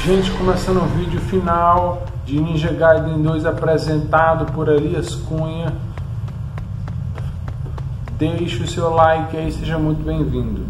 Gente, começando o vídeo final de Ninja Gaiden 2 apresentado por Elias Cunha. Deixe o seu like aí, seja muito bem-vindo.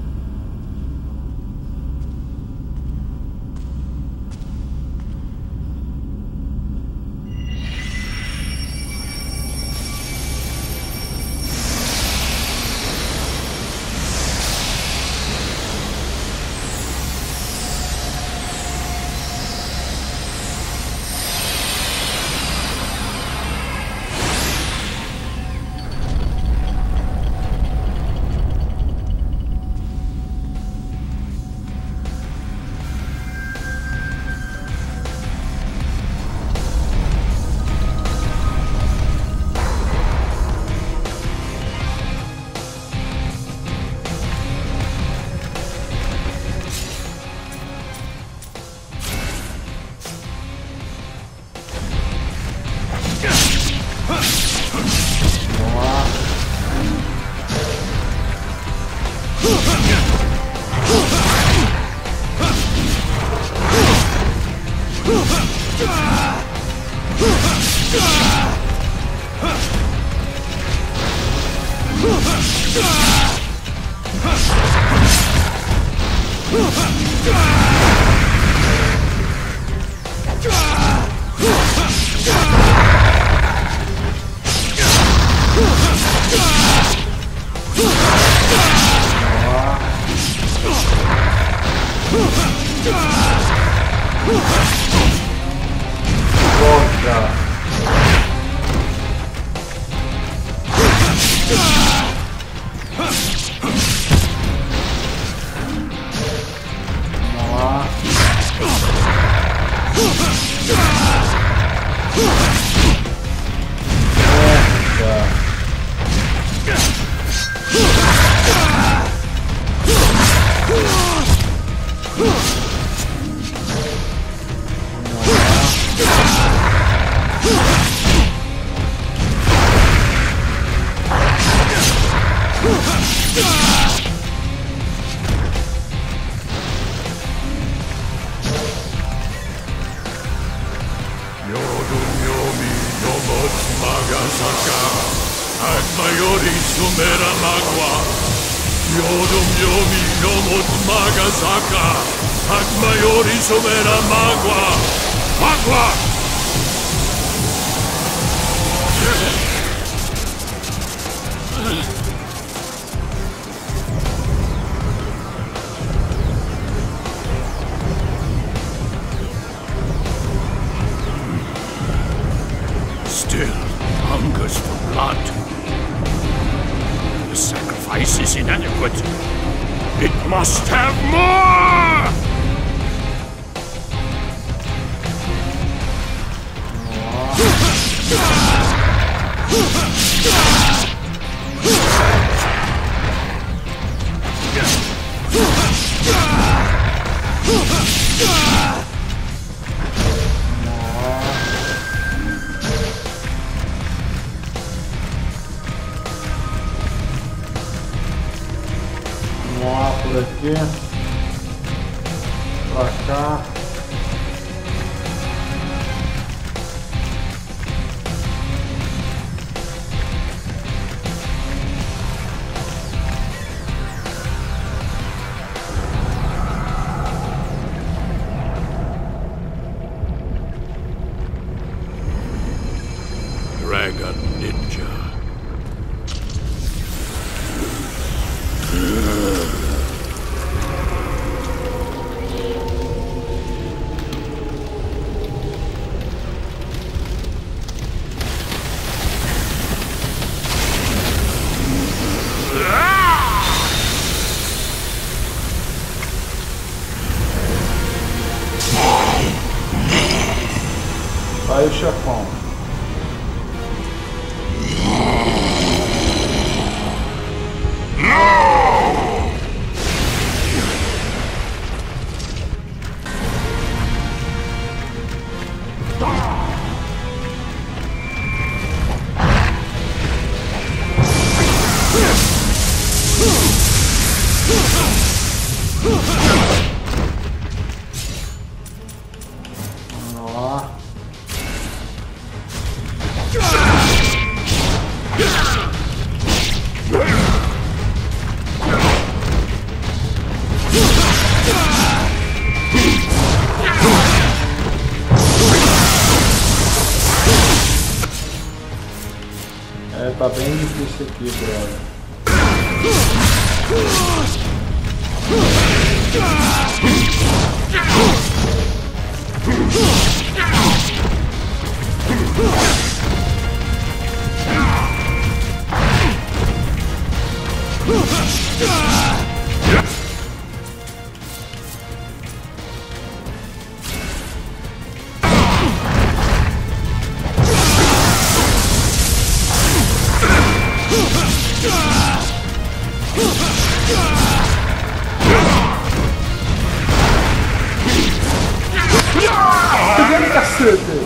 Still hungers for blood. The sacrifice is inadequate. It must have more! Vamos lá por aqui, pra cá. Dragon Ninja. Aí o chefão. Ó. É, tá bem difícil aqui, brother. Pegando cacete!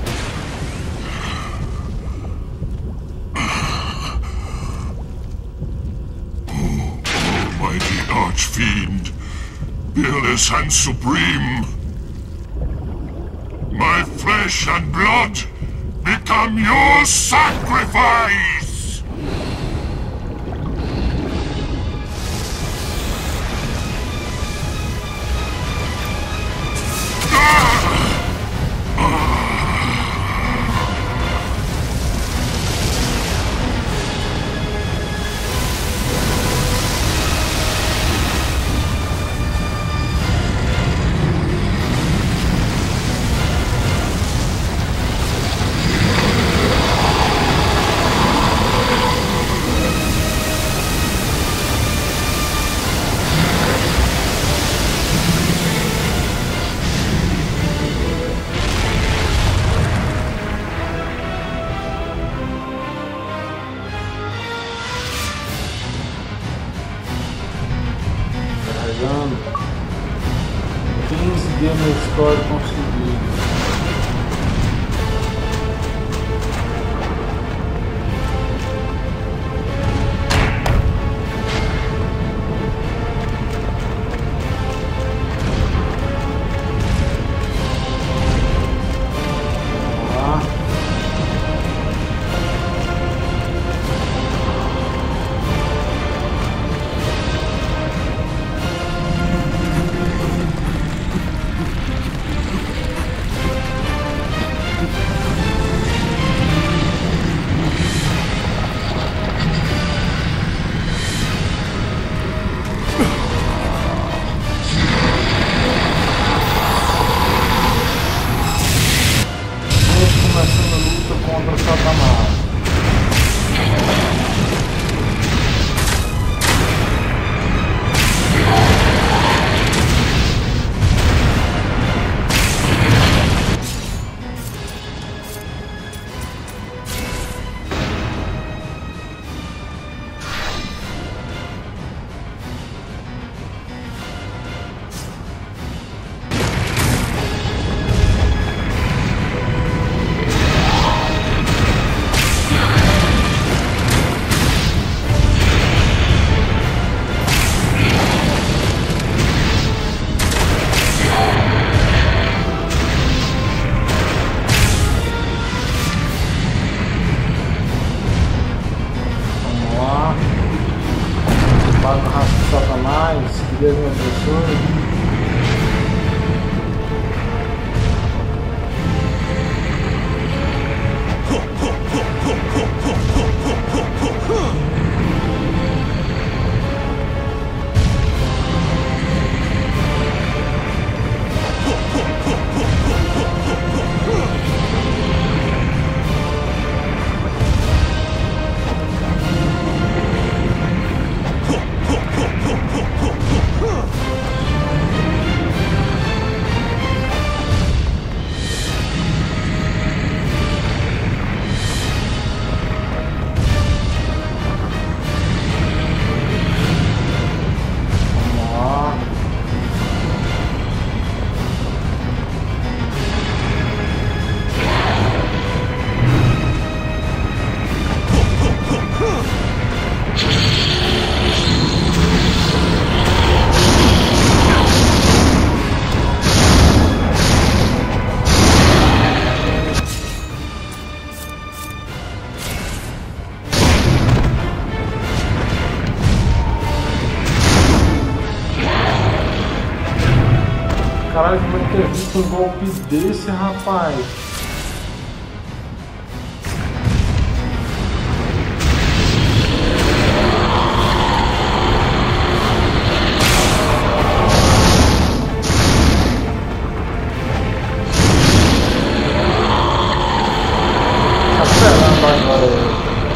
Mighty Archfiend, peerless and supreme, my flesh and blood become your sacrifice! Carregando. 15 gamer score conseguido. Caralho, como é que evita um golpe desse, rapaz? Tá esperando agora.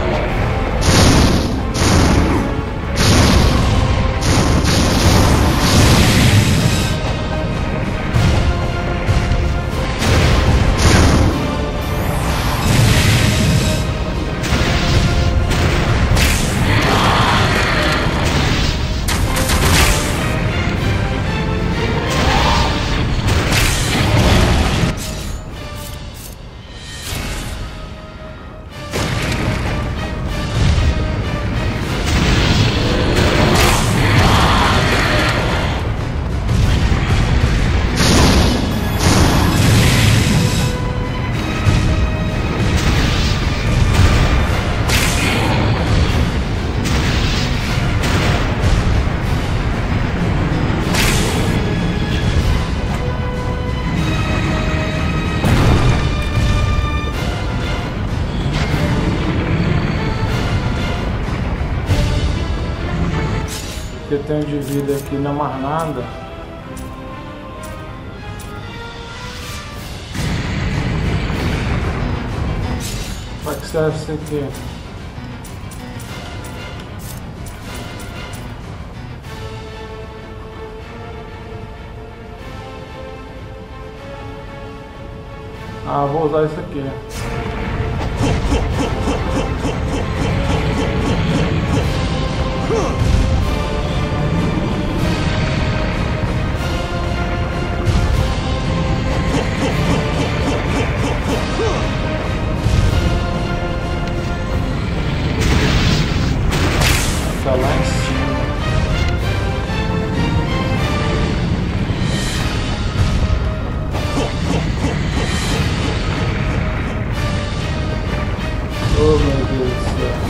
Que eu tenho de vida aqui não é mais nada. Para que serve isso aqui? Ah, vou usar isso aqui. Tá lá em cima. Oh meu Deus do céu.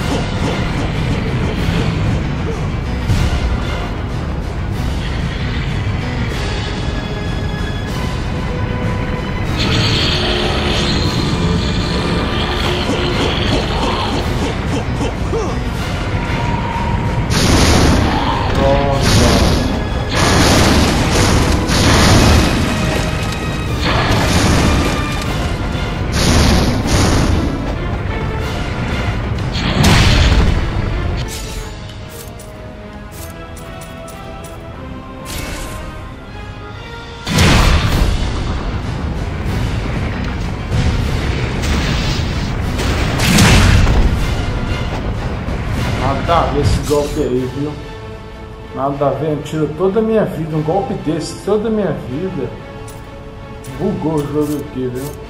Nada a ver esse golpe aí, viu? Nada a ver, tira toda a minha vida. Um golpe desse, toda a minha vida. Bugou o jogo aqui, viu?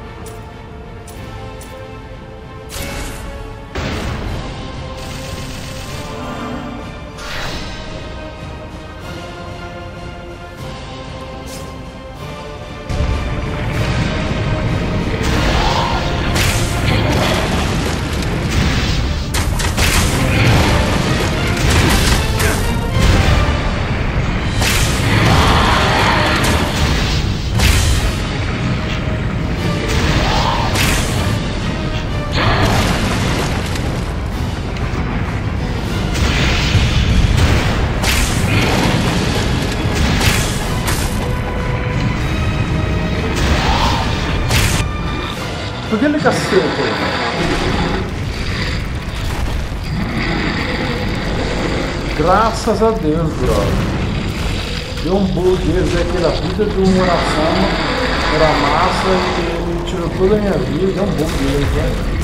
Por que ele cacete? Graças a Deus, brother. Deu um bug deles aqui da vida do Murasama, Muramasa, e ele tirou toda a minha vida. Deu um bug deles, velho.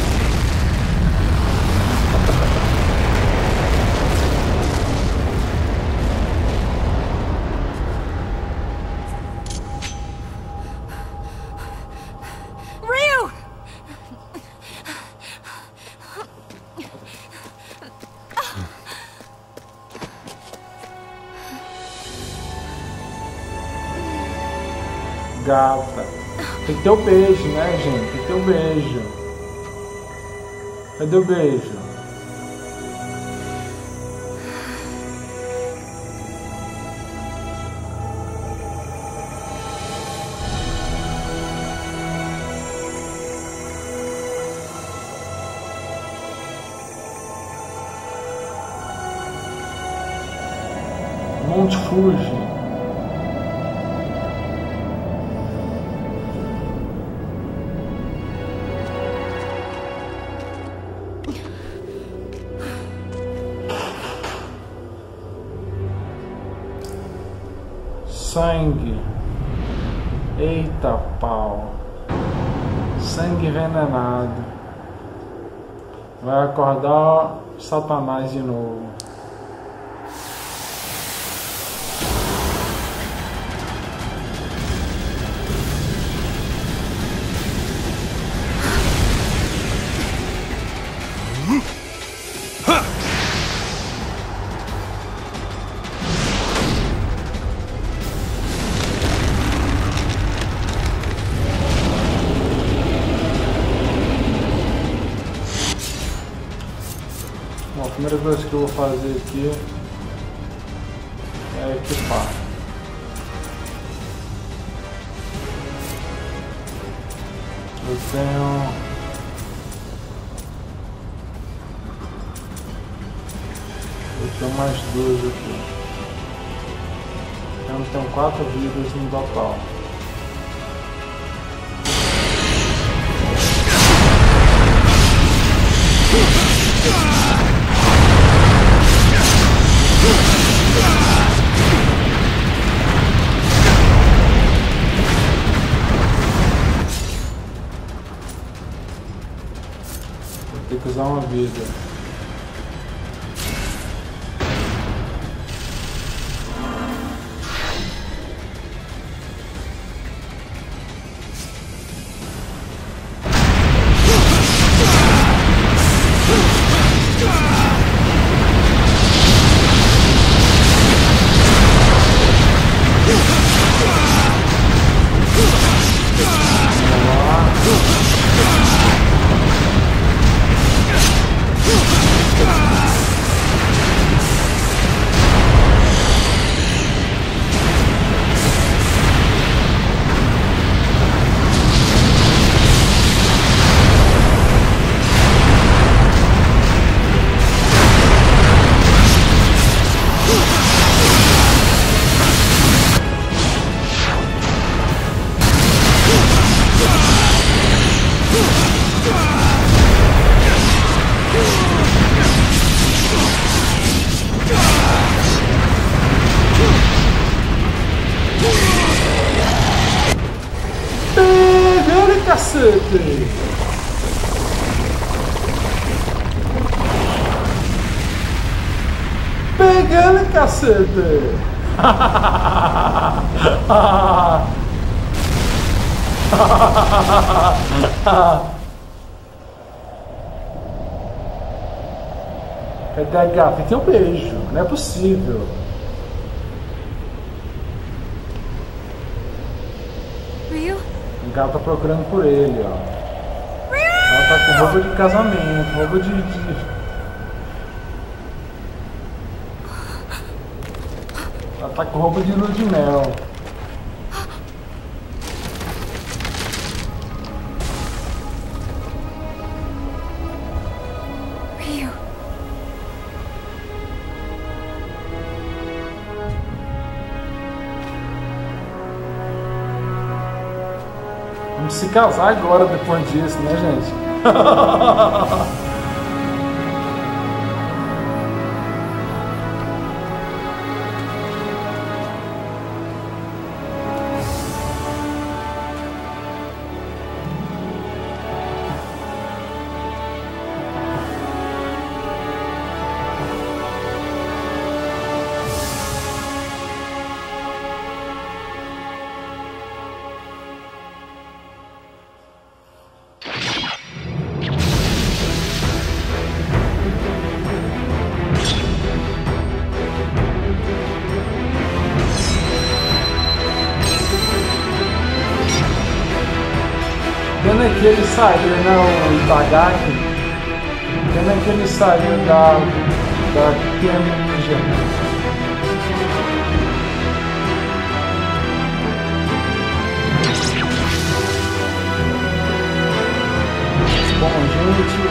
Gata. Tem que ter o beijo, né, gente? Tem que ter o beijo. Cadê o beijo? Monte Fuji. Sangue. Eita pau. Sangue envenenado. Vai acordar Satanás de novo. Bom, a primeira coisa que eu vou fazer aqui é equipar. Eu tenho mais duas aqui. Eu tenho 4 vidas no total. Vou ter que usar uma vida. Cacete! Pegando, cacete! Cadê a gata? Tem um beijo, não é possível. O gato tá procurando por ele, ó. Ela tá com roupa de casamento, roupa de... Ela tá com roupa de lua de mel. Vamos se casar agora depois disso, né, gente? Quando é que ele saiu, né, o Itagaki? Quando é que ele saiu da Kemi Ninja? Bom, gente,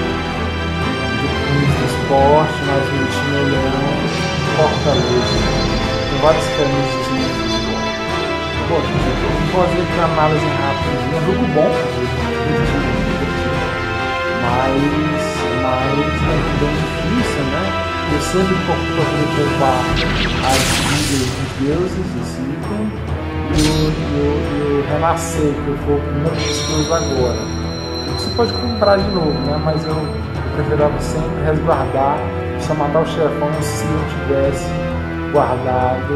depois do esporte, mais 20 milhões, Fortaleza. várias camisas assim. Pô, gente, eu vou fazer aqui uma análise rápida. É um jogo bom, divertido. Mas é bem difícil, né? Eu sempre procurei poupar as vidas dos deuses, o Ciclo, e o Renascer, que foi o primeiro dos agora. Você pode comprar de novo, né? Mas eu preferava sempre resguardar, só matar o chefão se eu tivesse guardado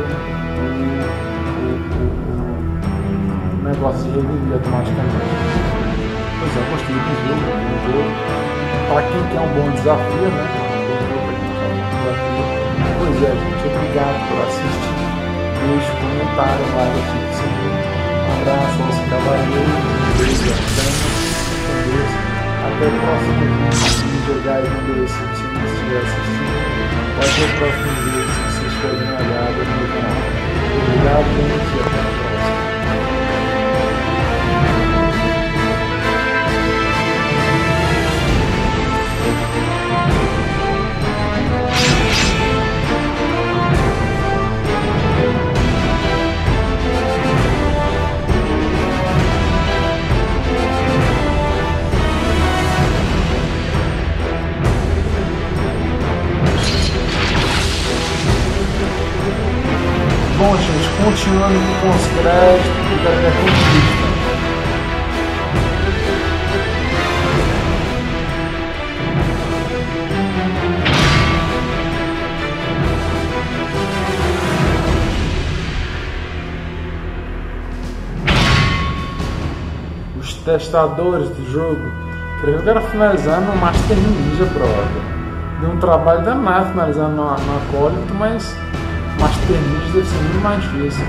o negócio de reviver automaticamente. Pois é, eu gostei do jogo. Para quem quer um bom desafio, né? Pois é, gente, obrigado por assistir. Deixe um comentário lá aqui. Um abraço aos cavaleiros, beijo, até o próximo vídeo. Jogar aí no se você não estiver assistindo. Pode ver o próximo vídeo se vocês estiverem olhado no meu canal. Obrigado, gente, e até a próxima. Bom, gente, continuando com os créditos da minha conquista. Os testadores do jogo creio que era finalizando o Master Ninja Brother. Deu um trabalho danado finalizando no Acólito, mas Master Ninja deve ser muito mais difícil.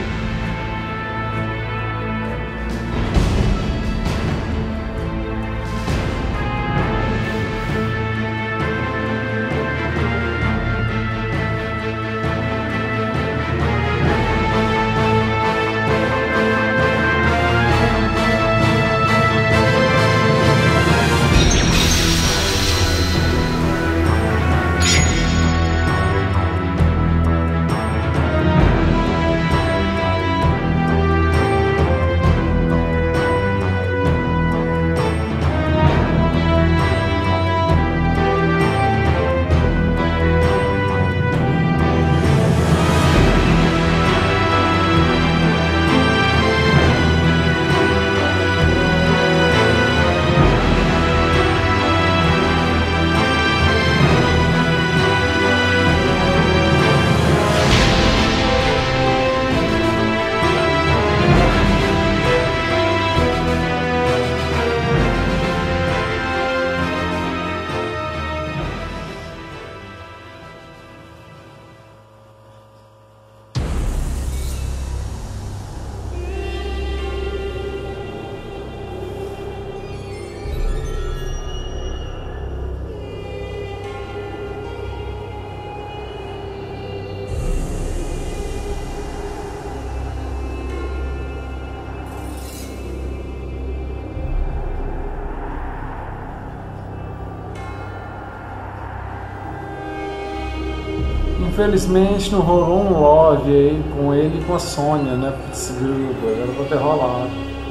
Infelizmente não rolou um love aí com ele e com a Sônia, né? Esse grupo, era pra ter rolado.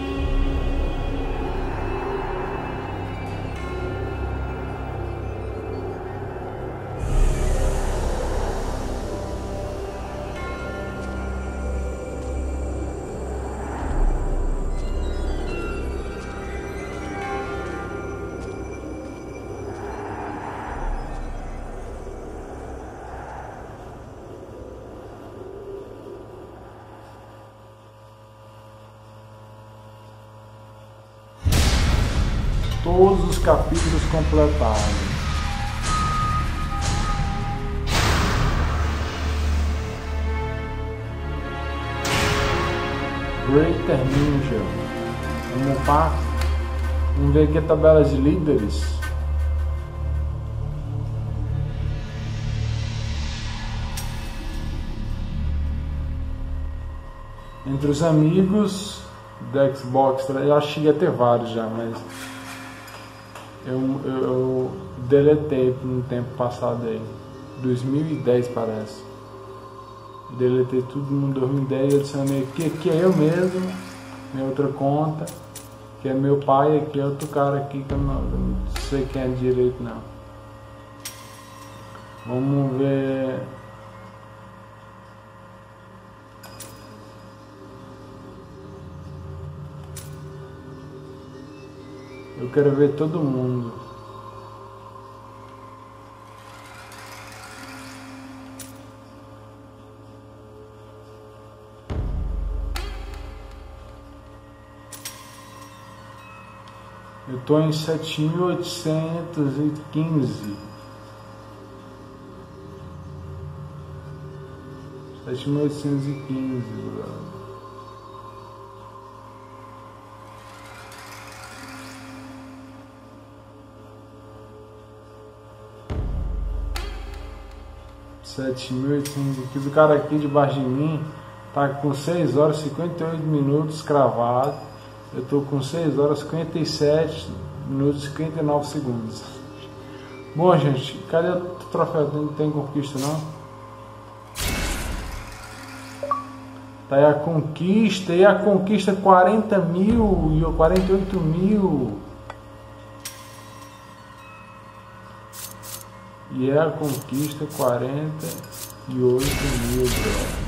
Todos os capítulos completados. Greater Ninja. Vamos upar. Vamos ver aqui a tabela de líderes. Entre os amigos do Xbox, eu acho que cheguei a ter vários já, mas eu deletei por um tempo passado aí. 2010 parece. Deletei tudo no 2010 e adicionei aqui é eu mesmo, minha outra conta, que é meu pai, aqui é outro cara aqui que eu não sei quem é direito não. Vamos ver. Eu quero ver todo mundo. Eu tô em 7.815. 7.815, brother. O cara aqui debaixo de mim tá com 6 horas e 58 minutos cravado. Eu tô com 6 horas e 57 minutos e 59 segundos. Bom, gente, cadê o troféu? Não tem conquista não? Tá aí a conquista, e a conquista 40 mil e 48 mil. E é a conquista 48 mil, bro.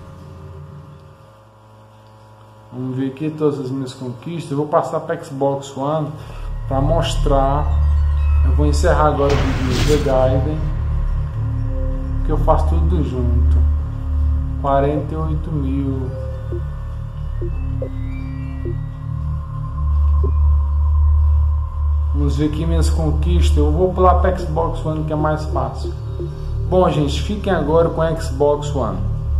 Vamos ver aqui todas as minhas conquistas. Eu vou passar para Xbox One para mostrar. Eu vou encerrar agora o vídeo do The Gaiden, que eu faço tudo junto. 48 mil. Vamos ver aqui minhas conquistas. Eu vou pular para Xbox One, que é mais fácil. Bom, gente, fiquem agora com a Xbox One.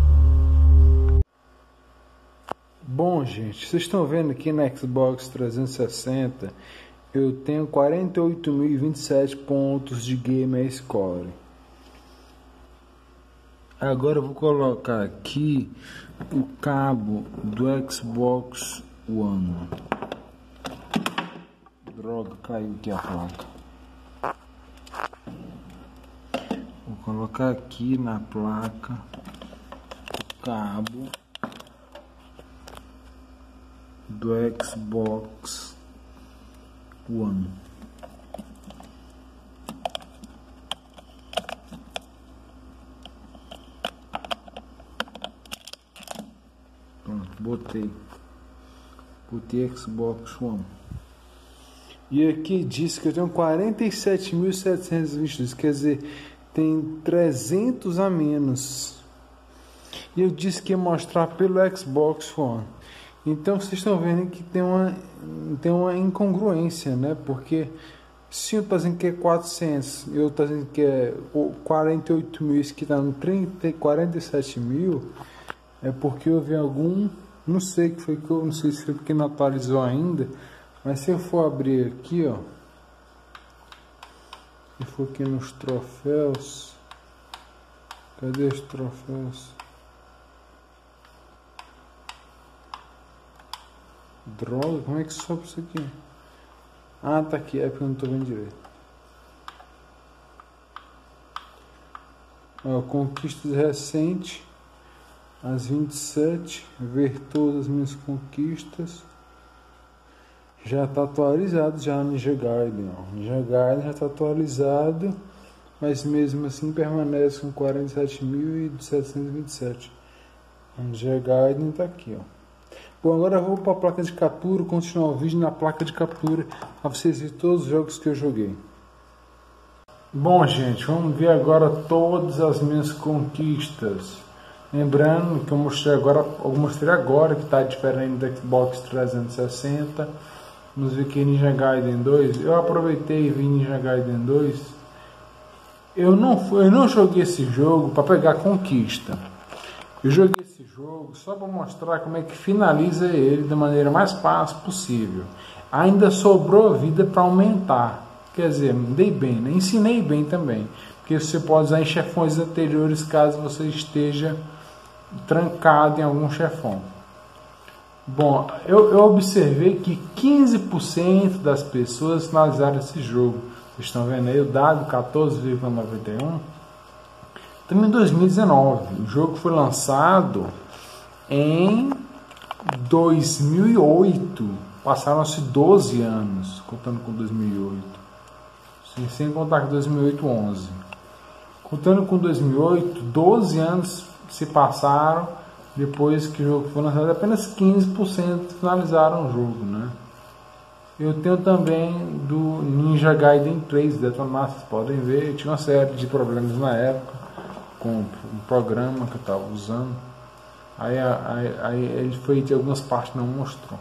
Bom, gente, vocês estão vendo aqui na Xbox 360, eu tenho 48.027 pontos de Gamer Score. Agora eu vou colocar aqui o cabo do Xbox One. Droga, caiu aqui a placa. Vou colocar aqui na placa o cabo do Xbox One. Pronto, botei Xbox One. E aqui diz que eu tenho 47.722, quer dizer, tem 300 a menos. E eu disse que ia mostrar pelo Xbox One. Então vocês estão vendo que tem uma incongruência, né? Porque se eu estou dizendo que é 400, eu estou dizendo que é 48 mil, isso que está no 47 mil, é porque houve algum, não sei que foi, que eu não sei se foi porque não atualizou ainda, mas se eu for abrir aqui, ó, se for aqui nos troféus, cadê os troféus? Droga, como é que sobe isso aqui? Ah, tá aqui, é porque eu não tô vendo direito. Ó, conquistas recentes, as 27, ver todas as minhas conquistas. Já está atualizado já no Ninja Gaiden, ó. Ninja Gaiden já está atualizado, mas mesmo assim permanece com 47.727. O Ninja Gaiden está aqui, ó. Bom, agora eu vou para a placa de captura, continuar o vídeo na placa de captura para vocês verem todos os jogos que eu joguei. Bom, gente, vamos ver agora todas as minhas conquistas. Lembrando que eu mostrei agora que está diferente do Xbox 360. Vamos ver aqui Ninja Gaiden 2. Eu aproveitei e vi Ninja Gaiden 2. Eu não joguei esse jogo para pegar conquista. Eu joguei esse jogo só para mostrar como é que finaliza ele da maneira mais fácil possível. Ainda sobrou vida para aumentar. Quer dizer, dei bem, né? Ensinei bem também. Porque você pode usar em chefões anteriores caso você esteja trancado em algum chefão. Bom, eu observei que 15% das pessoas finalizaram esse jogo. Vocês estão vendo aí o dado 14,91. Estamos em 2019. O jogo foi lançado em 2008. Passaram-se 12 anos, contando com 2008. Sem contar com 2008, 11. Contando com 2008, 12 anos se passaram depois que o jogo foi lançado. Apenas 15% finalizaram o jogo, né? Eu tenho também do Ninja Gaiden 3 Detonar, vocês podem ver. Eu tinha uma série de problemas na época com um programa que eu estava usando. Aí ele foi de algumas partes não mostrou.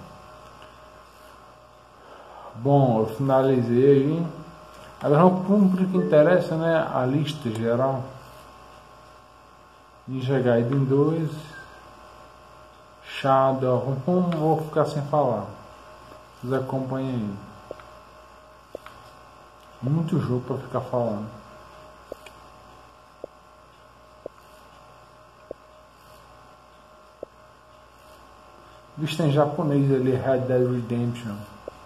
Bom, eu finalizei aí. Agora vamos para o que interessa, né? A lista geral. Ninja Gaiden 2, Shadow. Não vou ficar sem falar. Vocês acompanhem aí. Muito jogo para ficar falando. Visto em japonês ali, Red Dead Redemption.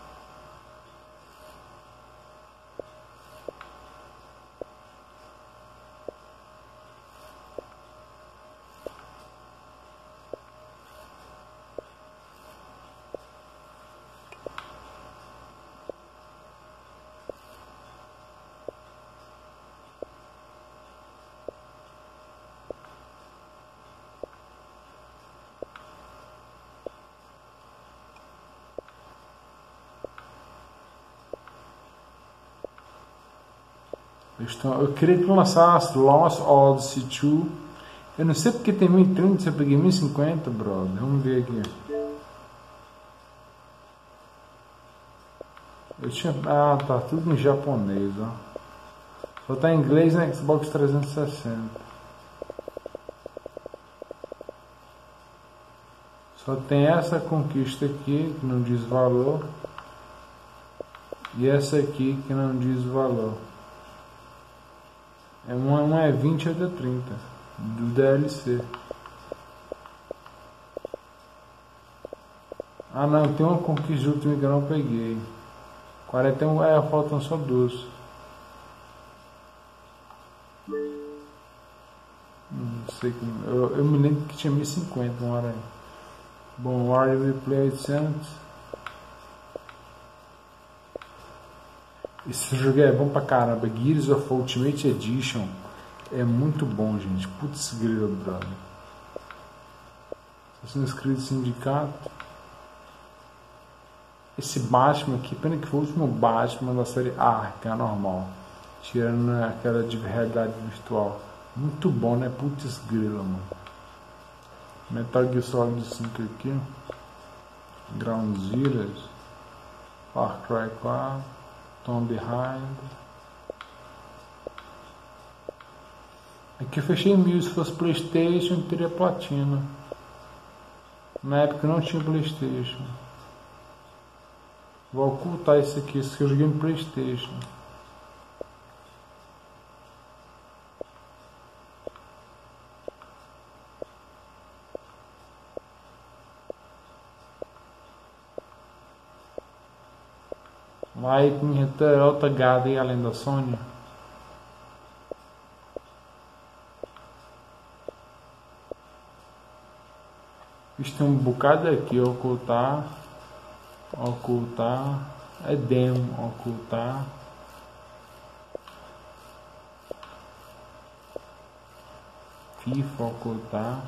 Eu queria que lançasse Lost Odyssey 2. Eu não sei porque tem 1030, se eu peguei 1050, brother. Vamos ver aqui. Eu tinha... Ah, tá tudo em japonês, ó. Só tá em inglês na Xbox 360. Só tem essa conquista aqui, que não diz valor. E essa aqui, que não diz valor. Uma é 20 e outra é 30 do DLC. Ah não, tem uma conquista de último que eu não peguei. 41, faltam só 12. Não sei como. Eu me lembro que tinha 1050 uma hora aí. Bom, Wario Replay 800. Esse jogo é bom pra caramba. Gears of Ultimate Edition é muito bom, gente. Putz, grilo, brother. Estou inscrito no sindicato. Esse Batman aqui, pena que foi o último Batman da série Arkham normal, tirando aquela de realidade virtual. Muito bom, né? Putz, grilo, mano. Metal Gear Solid 5 aqui. Ground Zeroes. Far Cry 4. Tomb Behind. Aqui eu fechei 1000. Se fosse PlayStation, eu teria platina. Na época não tinha PlayStation. Vou ocultar esse aqui eu joguei no PlayStation. Lá em outra gada aí além da Sony. Isto tem um bocado aqui, ocultar, é demo, ocultar. FIFA, ocultar.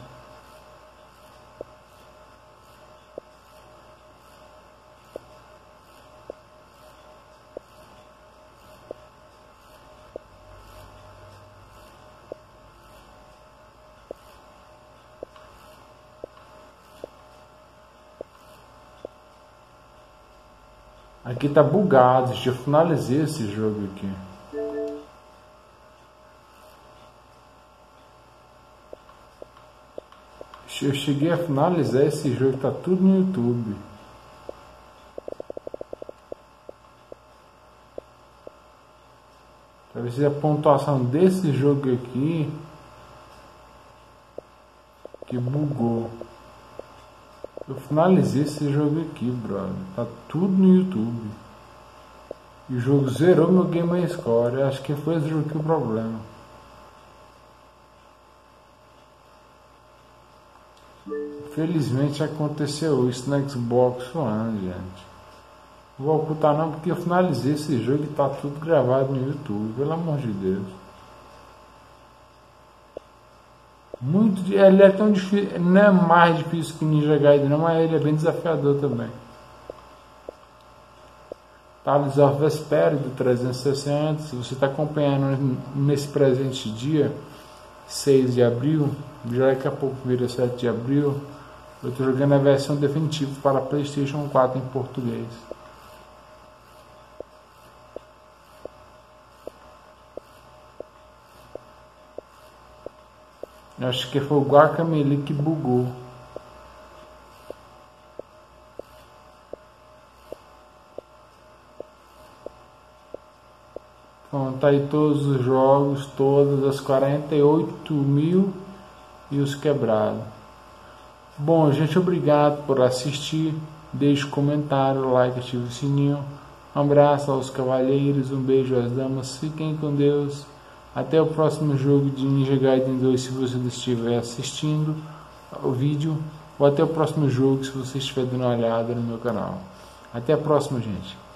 Aqui tá bugado, eu finalizei esse jogo aqui. Eu cheguei a finalizar esse jogo, tá tudo no YouTube. Pra ver se a pontuação desse jogo aqui que bugou. Eu finalizei esse jogo aqui, brother. Tá tudo no YouTube. E o jogo zerou meu Game Score. Eu acho que foi esse jogo que o problema. Felizmente aconteceu isso no Xbox One, gente. Não vou ocultar não, porque eu finalizei esse jogo e tá tudo gravado no YouTube, pelo amor de Deus. Ele é tão difícil, não é mais difícil que Ninja Gaiden não, mas ele é bem desafiador também. Tales of Vesperia do 360, se você está acompanhando nesse presente dia, 6 de abril, já daqui a pouco vira 7 de abril, eu estou jogando a versão definitiva para PlayStation 4 em português. Eu acho que foi o Guacamelee que bugou. Então, tá aí todos os jogos, todas as 48 mil e os quebrados. Bom, gente, obrigado por assistir. Deixe comentário, like, ative o sininho. Um abraço aos cavalheiros, um beijo às damas. Fiquem com Deus. Até o próximo jogo de Ninja Gaiden 2, se você estiver assistindo o vídeo. Ou até o próximo jogo, se você estiver dando uma olhada no meu canal. Até a próxima, gente.